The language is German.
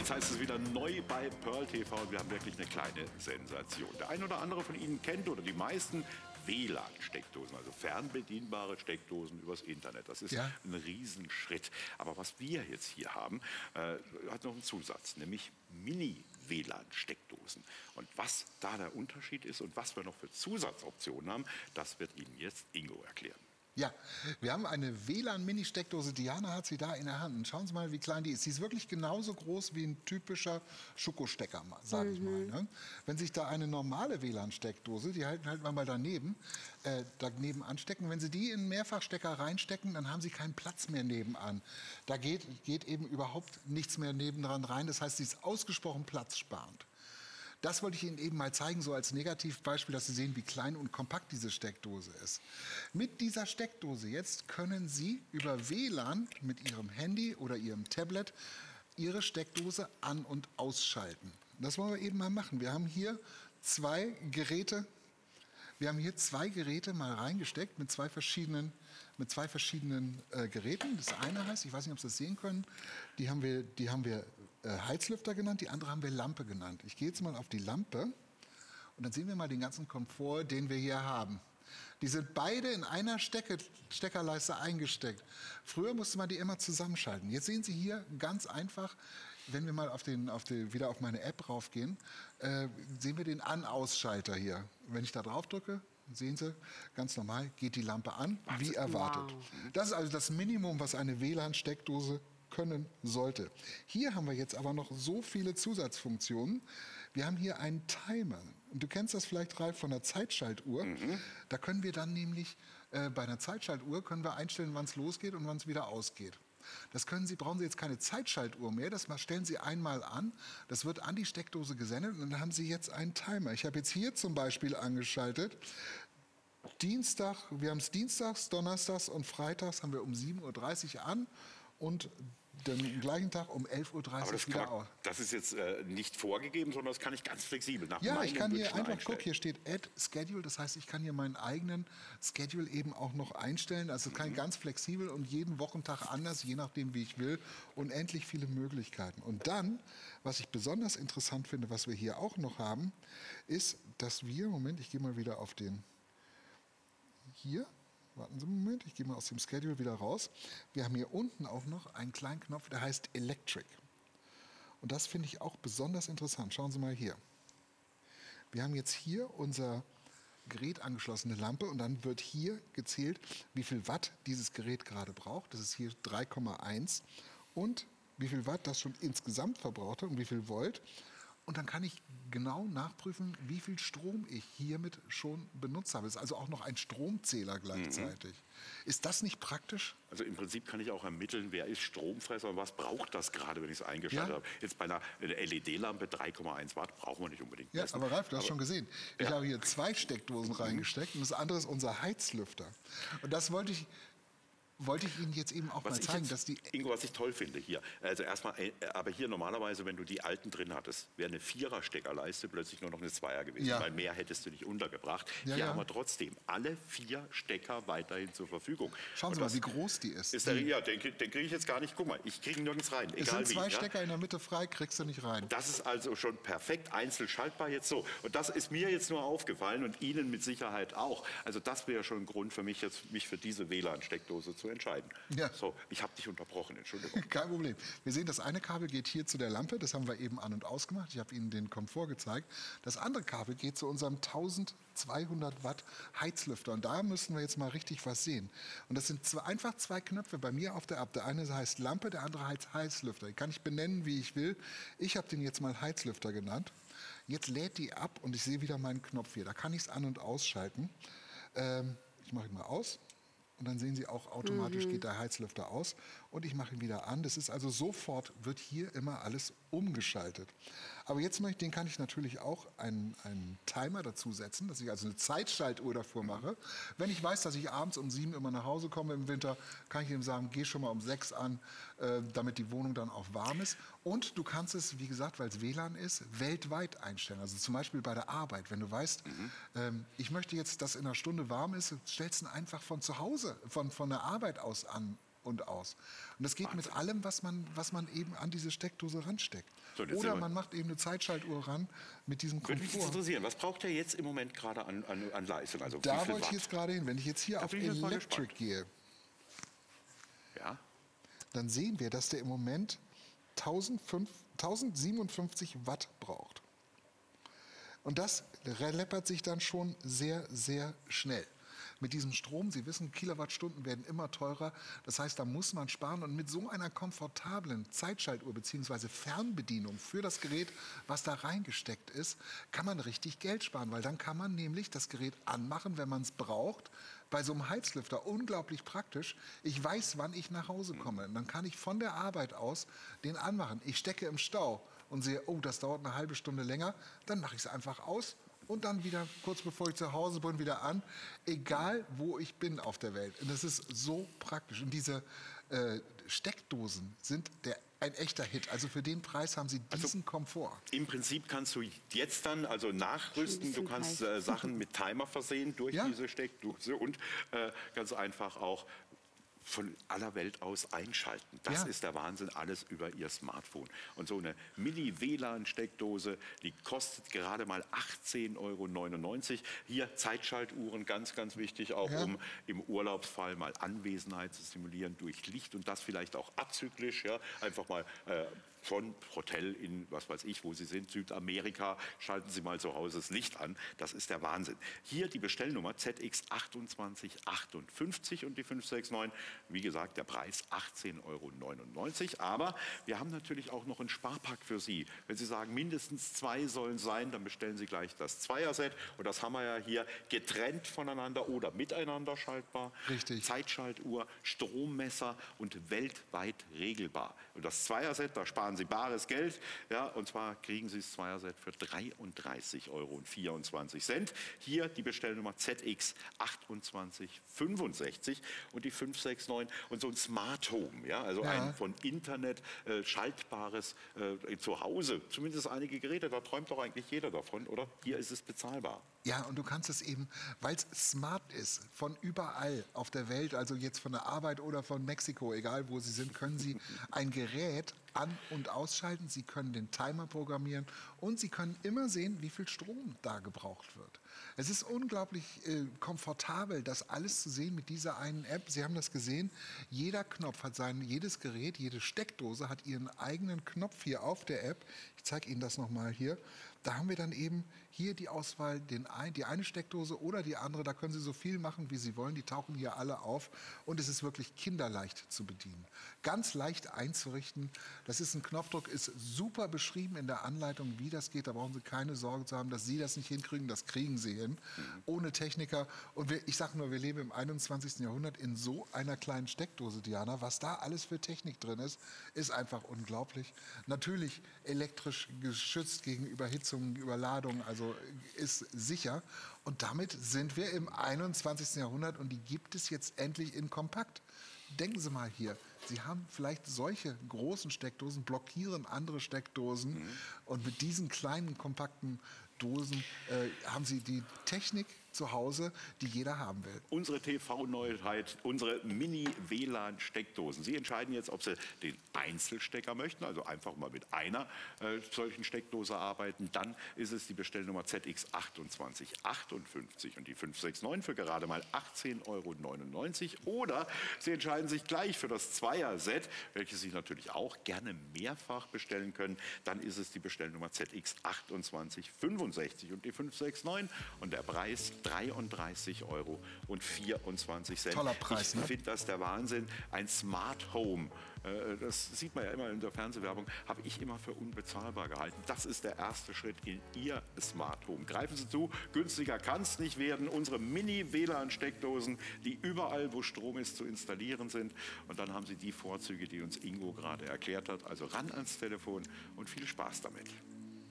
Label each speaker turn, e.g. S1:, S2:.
S1: Jetzt heißt es wieder neu bei Pearl TV und wir haben wirklich eine kleine Sensation. Der ein oder andere von Ihnen kennt oder die meisten WLAN-Steckdosen, also fernbedienbare Steckdosen übers Internet. Das ist ein Riesenschritt. Aber was wir jetzt hier haben, hat noch einen Zusatz, nämlich Mini-WLAN-Steckdosen. Und was da der Unterschied ist und was wir noch für Zusatzoptionen haben, das wird Ihnen jetzt Ingo erklären.
S2: Ja, wir haben eine WLAN-Mini-Steckdose. Diana hat sie da in der Hand. Und schauen Sie mal, wie klein die ist. Sie ist wirklich genauso groß wie ein typischer Schokostecker, sage ich mal. Ne? Wenn sich da eine normale WLAN-Steckdose, die halten halt mal daneben anstecken, wenn Sie die in einen Mehrfachstecker reinstecken, dann haben Sie keinen Platz mehr nebenan. Da geht eben überhaupt nichts mehr nebendran rein. Das heißt, sie ist ausgesprochen platzsparend. Das wollte ich Ihnen eben mal zeigen, so als Negativbeispiel, dass Sie sehen, wie klein und kompakt diese Steckdose ist. Mit dieser Steckdose jetzt können Sie über WLAN mit Ihrem Handy oder Ihrem Tablet Ihre Steckdose an- und ausschalten. Das wollen wir eben mal machen. Wir haben hier zwei Geräte mal reingesteckt mit zwei verschiedenen Geräten. Das eine heißt, ich weiß nicht, ob Sie das sehen können, die haben wir Heizlüfter genannt, die andere haben wir Lampe genannt. Ich gehe jetzt mal auf die Lampe und dann sehen wir mal den ganzen Komfort, den wir hier haben. Die sind beide in einer Steckerleiste eingesteckt. Früher musste man die immer zusammenschalten. Jetzt sehen Sie hier ganz einfach, wenn wir mal wieder auf meine App raufgehen, sehen wir den An-Aus-Schalter hier. Wenn ich da drauf drücke, sehen Sie, ganz normal geht die Lampe an, wie erwartet. Wow. Das ist also das Minimum, was eine WLAN-Steckdose können sollte. Hier haben wir jetzt aber noch so viele Zusatzfunktionen. Wir haben hier einen Timer. Und du kennst das vielleicht, Ralf, von der Zeitschaltuhr. Da können wir dann nämlich, bei einer Zeitschaltuhr können wir einstellen, wann es losgeht und wann es wieder ausgeht. Brauchen Sie jetzt keine Zeitschaltuhr mehr, das stellen Sie einmal an, das wird an die Steckdose gesendet und dann haben Sie jetzt einen Timer. Ich habe jetzt hier zum Beispiel angeschaltet, wir haben es dienstags, donnerstags und freitags haben wir um 7:30 Uhr an und den gleichen Tag um 11:30 Uhr wieder aus.
S1: Das ist jetzt nicht vorgegeben, sondern das kann ich ganz flexibel nach
S2: meinem
S1: Wünschen
S2: ich kann hier einfach,
S1: einstellen.
S2: guck, hier steht Add Schedule, das heißt, ich kann hier meinen eigenen Schedule eben auch noch einstellen. Also das kann ich ganz flexibel und jeden Wochentag anders, je nachdem, wie ich will. Unendlich viele Möglichkeiten. Und dann, was ich besonders interessant finde, was wir hier auch noch haben, ist, dass wir, Moment, ich gehe mal wieder auf den, hier, warten Sie einen Moment, ich gehe mal aus dem Schedule wieder raus. Wir haben hier unten auch noch einen kleinen Knopf, der heißt Electric. Und das finde ich auch besonders interessant. Schauen Sie mal hier. Wir haben jetzt hier unser Gerät angeschlossene Lampe und dann wird hier gezählt, wie viel Watt dieses Gerät gerade braucht. Das ist hier 3,1 und wie viel Watt das schon insgesamt verbraucht hat und wie viel Volt. Und dann kann ich genau nachprüfen, wie viel Strom ich hiermit schon benutzt habe. Das ist also auch noch ein Stromzähler gleichzeitig. Ist das nicht praktisch?
S1: Also im Prinzip kann ich auch ermitteln, wer ist Stromfresser und was braucht das gerade, wenn ich es eingeschaltet habe. Jetzt bei einer LED-Lampe 3,1 Watt brauchen wir nicht unbedingt messen.
S2: Aber Ralf, du hast schon gesehen. Ich habe hier zwei Steckdosen reingesteckt und das andere ist unser Heizlüfter. Und das wollte ich Ihnen jetzt eben auch mal zeigen, dass die...
S1: Ingo, was ich toll finde hier, also erstmal, aber hier normalerweise, wenn du die alten drin hattest, wäre eine 4er-Steckerleiste plötzlich nur noch eine 2er gewesen, weil mehr hättest du nicht untergebracht. Hier haben wir trotzdem alle 4 Stecker weiterhin zur Verfügung.
S2: Schauen Sie mal, wie groß die ist.
S1: Den kriege ich jetzt gar nicht, guck mal, ich kriege nirgends rein, egal wie.
S2: Es sind 2 Stecker in der Mitte frei, kriegst du nicht rein.
S1: Das ist also schon perfekt einzeln schaltbar jetzt so. Und das ist mir jetzt nur aufgefallen und Ihnen mit Sicherheit auch. Also das wäre schon ein Grund für mich, mich für diese WLAN-Steckdose zu entscheiden.
S2: Ja.
S1: So, ich habe dich unterbrochen, Entschuldigung.
S2: Kein Problem. Wir sehen, das eine Kabel geht hier zu der Lampe, das haben wir eben an- und ausgemacht. Ich habe Ihnen den Komfort gezeigt. Das andere Kabel geht zu unserem 1200 Watt Heizlüfter. Und da müssen wir jetzt mal richtig was sehen. Und das sind einfach 2 Knöpfe bei mir auf der App. Der eine heißt Lampe, der andere heißt Heizlüfter. Die kann ich benennen, wie ich will. Ich habe den jetzt mal Heizlüfter genannt. Jetzt lädt die ab und ich sehe wieder meinen Knopf hier. Da kann ich es an- und ausschalten. Ich mache ihn mal aus. Und dann sehen Sie auch, automatisch geht der Heizlüfter aus und ich mache ihn wieder an. Das ist also sofort, wird hier immer alles umgeschaltet. Aber jetzt den kann ich natürlich auch einen Timer dazu setzen, dass ich also eine Zeitschaltuhr davor mache. Wenn ich weiß, dass ich abends um 7 immer nach Hause komme im Winter, kann ich ihm sagen, geh schon mal um 6 an, damit die Wohnung dann auch warm ist. Und du kannst es, wie gesagt, weil es WLAN ist, weltweit einstellen. Also zum Beispiel bei der Arbeit. Wenn du weißt, ich möchte jetzt, dass in einer Stunde warm ist, stellst du ihn einfach von zu Hause, von der Arbeit aus an. und aus. Und das geht mit allem, was man eben an diese Steckdose ransteckt.
S1: So,
S2: Oder man macht eben eine Zeitschaltuhr ran mit diesem
S1: Komfort. Würde mich
S2: Komfort.
S1: interessieren, was braucht der jetzt im Moment gerade an Leistung? Also
S2: Da
S1: wie viel
S2: wollte ich
S1: Watt?
S2: jetzt gerade hin. Wenn ich jetzt hier auf
S1: bin ich jetzt mal
S2: Electric
S1: gespannt.
S2: gehe,
S1: Ja?
S2: dann sehen wir, dass der im Moment 1057 Watt braucht. Und das läppert sich dann schon sehr, sehr schnell. Mit diesem Strom, Sie wissen, Kilowattstunden werden immer teurer. Das heißt, da muss man sparen. Und mit so einer komfortablen Zeitschaltuhr bzw. Fernbedienung für das Gerät, was da reingesteckt ist, kann man richtig Geld sparen. Weil dann kann man nämlich das Gerät anmachen, wenn man es braucht. Bei so einem Heizlüfter unglaublich praktisch. Ich weiß, wann ich nach Hause komme. Und dann kann ich von der Arbeit aus den anmachen. Ich stecke im Stau und sehe, oh, das dauert eine halbe Stunde länger. Dann mache ich es einfach aus. Und dann wieder, kurz bevor ich zu Hause bin, wieder an. Egal, wo ich bin auf der Welt. Und das ist so praktisch. Und diese Steckdosen sind ein echter Hit. Also für den Preis haben sie diesen Komfort.
S1: Im Prinzip kannst du jetzt dann also nachrüsten. Du kannst Sachen mit Timer versehen durch diese Steckdose und ganz einfach auch von aller Welt aus einschalten. Das ist der Wahnsinn, alles über Ihr Smartphone. Und so eine Mini-WLAN-Steckdose, die kostet gerade mal 18,99 €. Hier Zeitschaltuhren, ganz, ganz wichtig, auch um im Urlaubsfall mal Anwesenheit zu simulieren durch Licht und das vielleicht auch azyklisch, einfach mal von Hotel in, was weiß ich, wo Sie sind, Südamerika, schalten Sie mal zu Hause das Licht an. Das ist der Wahnsinn. Hier die Bestellnummer ZX2858 und die 569. Wie gesagt, der Preis 18,99 €. Aber wir haben natürlich auch noch einen Sparpack für Sie. Wenn Sie sagen, mindestens 2 sollen sein, dann bestellen Sie gleich das Zweierset. Und das haben wir ja hier getrennt voneinander oder miteinander schaltbar.
S2: Richtig.
S1: Zeitschaltuhr, Strommesser und weltweit regelbar. Und das Zweierset, da sparen Sie bares Geld. Ja, und zwar kriegen Sie das Zweierset für 33,24 €. Hier die Bestellnummer ZX2865 und die 569 und so ein Smart Home, also ein von Internet schaltbares zu Hause. Zumindest einige Geräte, da träumt doch eigentlich jeder davon, oder? Hier ist es bezahlbar.
S2: Ja, und du kannst es eben, weil es smart ist, von überall auf der Welt, also jetzt von der Arbeit oder von Mexiko, egal wo Sie sind, können Sie ein Gerät an- und ausschalten. Sie können den Timer programmieren und Sie können immer sehen, wie viel Strom da gebraucht wird. Es ist unglaublich komfortabel, das alles zu sehen mit dieser einen App. Sie haben das gesehen, jeder Knopf hat jedes Gerät, jede Steckdose hat ihren eigenen Knopf hier auf der App. Ich zeige Ihnen das nochmal hier. Da haben wir dann eben hier die Auswahl, die eine Steckdose oder die andere. Da können Sie so viel machen, wie Sie wollen. Die tauchen hier alle auf. Und es ist wirklich kinderleicht zu bedienen. Ganz leicht einzurichten. Das ist ein Knopfdruck, ist super beschrieben in der Anleitung, wie das geht. Da brauchen Sie keine Sorge zu haben, dass Sie das nicht hinkriegen. Das kriegen Sie hin. Ohne Techniker. Und ich sage nur, wir leben im 21. Jahrhundert in so einer kleinen Steckdose, Diana. Was da alles für Technik drin ist einfach unglaublich. Natürlich elektrisch geschützt gegen Überhitzung, Überladung, also ist sicher. Und damit sind wir im 21. Jahrhundert und die gibt es jetzt endlich in kompakt. Denken Sie mal hier, Sie haben vielleicht solche großen Steckdosen, blockieren andere Steckdosen und mit diesen kleinen, kompakten Dosen haben Sie die Technik zu Hause, die jeder haben will.
S1: Unsere TV-Neuheit, unsere Mini-WLAN-Steckdosen. Sie entscheiden jetzt, ob Sie den Einzelstecker möchten, also einfach mal mit einer solchen Steckdose arbeiten. Dann ist es die Bestellnummer ZX2858 und die 569 für gerade mal 18,99 €. Oder Sie entscheiden sich gleich für das Zweier-Set, welches Sie natürlich auch gerne mehrfach bestellen können. Dann ist es die Bestellnummer ZX2865 und die 569 und der Preis 33,24 €.
S2: Toller Preis,
S1: Ich finde das der Wahnsinn. Ein Smart Home, das sieht man ja immer in der Fernsehwerbung, habe ich immer für unbezahlbar gehalten. Das ist der erste Schritt in Ihr Smart Home. Greifen Sie zu, günstiger kann es nicht werden. Unsere Mini-WLAN-Steckdosen, die überall, wo Strom ist, zu installieren sind. Und dann haben Sie die Vorzüge, die uns Ingo gerade erklärt hat. Also ran ans Telefon und viel Spaß damit.